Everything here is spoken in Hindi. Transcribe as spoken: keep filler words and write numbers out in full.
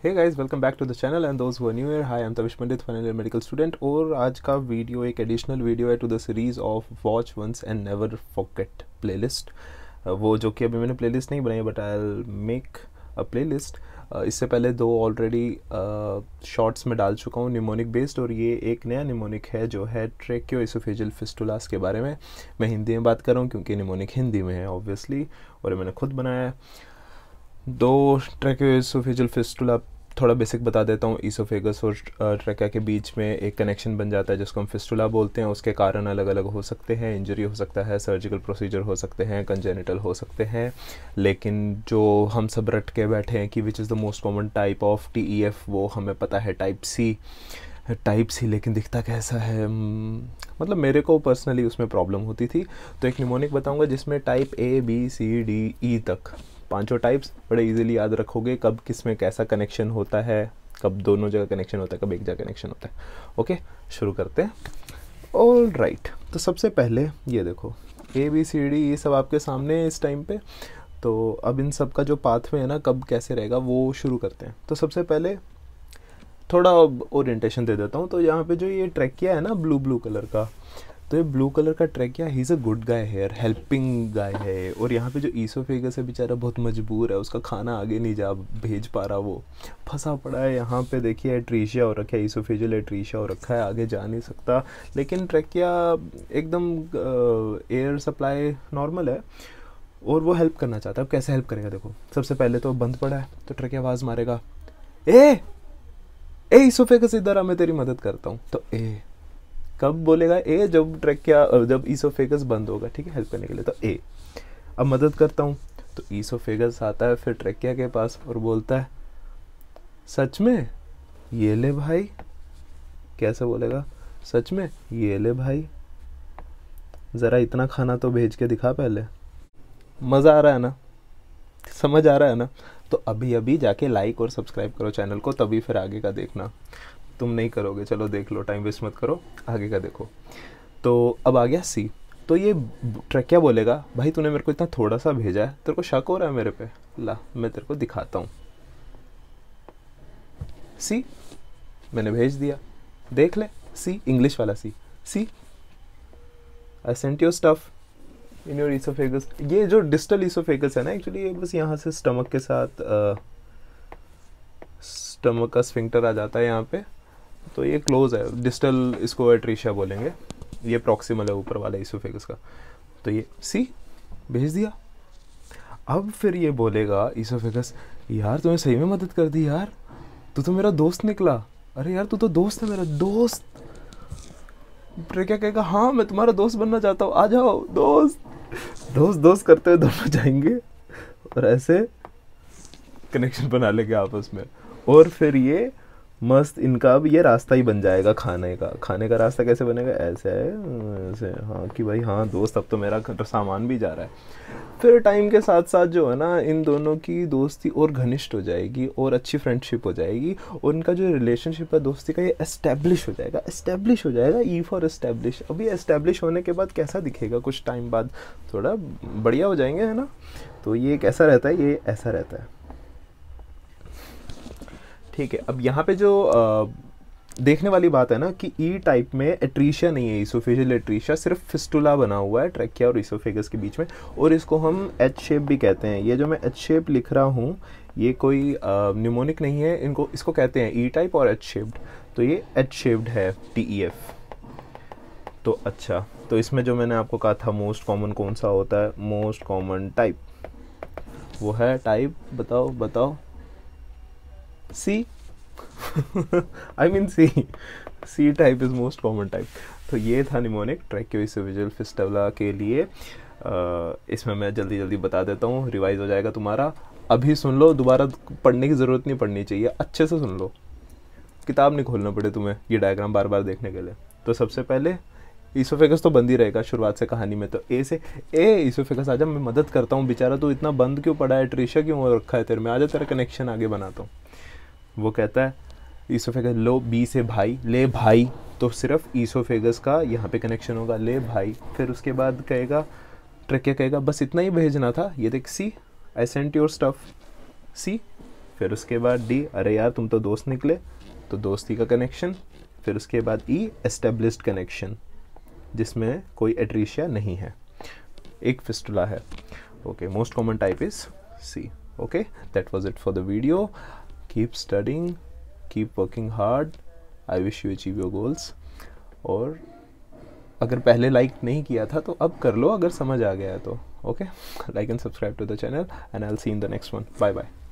Hey guys, welcome back to the channel and those who are new here. Hi, I'm Tavish Pandit, final year medical student. और आज का वीडियो एक एडिशनल वीडियो है to the series of watch once and never forget playlist. वो जो कि अभी मैंने प्लेलिस्ट नहीं बनाई but I will make a playlist. इससे पहले दो ऑलरेडी शॉर्ट्स में डाल चुका हूँ निमोनिक बेस्ड, और ये एक नया निमोनिक है जो है ट्रेकियोएसोफेजियल फिस्टुलास के बारे में। मैं हिंदी में बात कर रहा हूँ क्योंकि निमोनिक हिंदी में है ऑब्वियसली, और ये मैंने खुद बनाया है। दो ट्रेकियोएसोफेजियल फिस्टुला थोड़ा बेसिक बता देता हूँ। ईसोफेगस और ट्रेकिया के बीच में एक कनेक्शन बन जाता है जिसको हम फिस्टुला बोलते हैं। उसके कारण अलग अलग हो सकते हैं, इंजरी हो सकता है, सर्जिकल प्रोसीजर हो सकते हैं, कंजेनिटल हो सकते हैं। लेकिन जो हम सब रट के बैठे हैं कि which is the most common type of T E F, वो हमें पता है टाइप सी। टाइप सी लेकिन दिखता कैसा है, मतलब मेरे को पर्सनली उसमें प्रॉब्लम होती थी। तो एक निमोनिक बताऊँगा जिसमें type A B C D E तक पांचों टाइप्स बड़े इजीली याद रखोगे, कब किस में कैसा कनेक्शन होता है, कब दोनों जगह कनेक्शन होता है, कब एक जगह कनेक्शन होता है। ओके, शुरू करते हैं। ऑल राइट, तो सबसे पहले ये देखो ए बी सी डी ये सब आपके सामने है इस टाइम पे। तो अब इन सब का जो पाथवे है ना, कब कैसे रहेगा वो शुरू करते हैं। तो सबसे पहले थोड़ा ओरिएंटेशन दे देता हूँ। तो यहाँ पे जो ये ट्रैकिया है ना ब्लू ब्लू कलर का, तो ये ब्लू कलर का ट्रैकिया ही is a good guy here, helping guy है। और यहाँ पे जो ईसोफेगस है बेचारा बहुत मजबूर है, उसका खाना आगे नहीं जा भेज पा रहा, वो फंसा पड़ा है। यहाँ पे देखिए एट्रीशिया हो रखा है, ईसोफेजियल एट्रीशिया हो रखा है, आगे जा नहीं सकता। लेकिन ट्रैकिया एकदम एयर सप्लाई नॉर्मल है और वो हेल्प करना चाहता है। अब कैसे हेल्प करेगा देखो, सबसे पहले तो बंद पड़ा है तो ट्रैकिया आवाज़ मारेगा, ए ए ईसोफेगस इधर आ, मैं तेरी मदद करता हूँ। तो ए कब बोलेगा? ए जब ट्रैकिया जब ईसोफेगस बंद होगा, ठीक है, हेल्प करने के लिए। तो ए अब मदद करता हूँ, तो ईसोफेगस आता है फिर ट्रैकिया के पास और बोलता है सच में ये ले भाई। कैसे बोलेगा? सच में ये ले भाई, ज़रा इतना खाना तो भेज के दिखा पहले। मज़ा आ रहा है ना, समझ आ रहा है ना? तो अभी अभी जाके लाइक और सब्सक्राइब करो चैनल को, तभी फिर आगे का देखना। तुम नहीं करोगे, चलो देख लो, टाइम वेस्ट मत करो, आगे का देखो। तो अब आ गया सी। तो ये ट्रैकिया बोलेगा भाई तूने मेरे को इतना थोड़ा सा भेजा है, तेरे को शक हो रहा है मेरे पे, ला मैं तेरे को दिखाता हूँ। सी मैंने भेज दिया, देख ले। सी इंग्लिश वाला C, C I sent your stuff in your oesophagus. ये जो डिस्टल ईसोफेगस है ना, एक्चुअली ये बस यहाँ से स्टमक के साथ स्टमक का स्फिंक्टर आ जाता है यहाँ पे, तो ये क्लोज है। डिस्टल इसको एट्रीशिया बोलेंगे, ये प्रॉक्सिमल है ऊपर वाला ईसोफेगस का। तो ये सी भेज दिया। अब फिर ये बोलेगा ईसोफेगस, यार तूने सही में मदद कर दी यार, तू तो मेरा दोस्त निकला। अरे यार तू तो दोस्त है, मेरा दोस्त। ट्रैकिया कहेगा हाँ मैं तुम्हारा दोस्त बनना चाहता हूँ, आ जाओ दोस्त। दोस्त दोस्त करते हुए दोनों जाएंगे और ऐसे कनेक्शन बना लेंगे आपस में। और फिर ये मस्त इनका अब ये रास्ता ही बन जाएगा खाने का। खाने का रास्ता कैसे बनेगा? ऐसे ऐसे, हाँ कि भाई हाँ दोस्त अब तो मेरा सामान भी जा रहा है। फिर टाइम के साथ साथ जो है ना, इन दोनों की दोस्ती और घनिष्ठ हो जाएगी और अच्छी फ्रेंडशिप हो जाएगी, और उनका जो रिलेशनशिप है दोस्ती का, ये एस्टेब्लिश हो जाएगा। एस्टेब्लिश हो जाएगा, ई फॉर एस्टेब्लिश। अभी एस्टेब्लिश होने के बाद कैसा दिखेगा? कुछ टाइम बाद थोड़ा बढ़िया हो जाएंगे, है ना? तो ये कैसा रहता है? ये ऐसा रहता है, ठीक है। अब यहाँ पे जो आ, देखने वाली बात है ना कि ई टाइप में एट्रीशिया नहीं है, ईसोफेजियल एट्रीशिया, सिर्फ फिस्टुला बना हुआ है ट्रैकिया और ईसोफेगस के बीच में, और इसको हम एच शेप भी कहते हैं। ये जो मैं एच शेप लिख रहा हूँ ये कोई न्यूमोनिक नहीं है, इनको इसको कहते हैं ई टाइप और एच शेप्ड। तो ये एच शेप्ड है टी ई एफ। तो अच्छा, तो इसमें जो मैंने आपको कहा था मोस्ट कॉमन कौन सा होता है, मोस्ट कॉमन टाइप वो है टाइप, बताओ बताओ, C. I mean C C type is most common type. तो ये था निमोनिक ट्रैकियोएसोफेजियल फिस्टुला के लिए। आ, इसमें मैं जल्दी जल्दी बता देता हूँ, रिवाइज हो जाएगा तुम्हारा। अभी सुन लो, दोबारा पढ़ने की ज़रूरत नहीं पड़नी चाहिए, अच्छे से सुन लो, किताब नहीं खोलना पड़े तुम्हें ये डायग्राम बार बार देखने के लिए। तो सबसे पहले ईसोफेगस तो बंद ही रहेगा शुरुआत से कहानी में। तो ए से, ए ईसोफेगस आजा, मैं मदद करता हूँ, बेचारा तू इतना बंद क्यों पड़ा है, ट्रीशिया क्यों हो रखा है तेरे में, आजा तेरा कनेक्शन आगे बनाता हूँ। वो कहता है ईसोफेगस, लो बी से भाई, ले भाई, तो सिर्फ ईसोफेगस का यहाँ पे कनेक्शन होगा, ले भाई। फिर उसके बाद कहेगा ट्रैकिया कहेगा बस इतना ही भेजना था, ये देख C I sent your stuff, C फिर उसके बाद डी, अरे यार तुम तो दोस्त निकले, तो दोस्ती का कनेक्शन। फिर उसके बाद ई, एस्टेब्लिश्ड कनेक्शन, जिसमें कोई एट्रीशिया नहीं है, एक फिस्टुला है। Okay, most common type is C. Okay, that was it for the video. Keep studying, keep working hard, I wish you achieve your goals. और अगर पहले लाइक नहीं किया था तो अब कर लो, अगर समझ आ गया है तो। Okay, like and subscribe to the channel and I will see in the next one. Bye bye.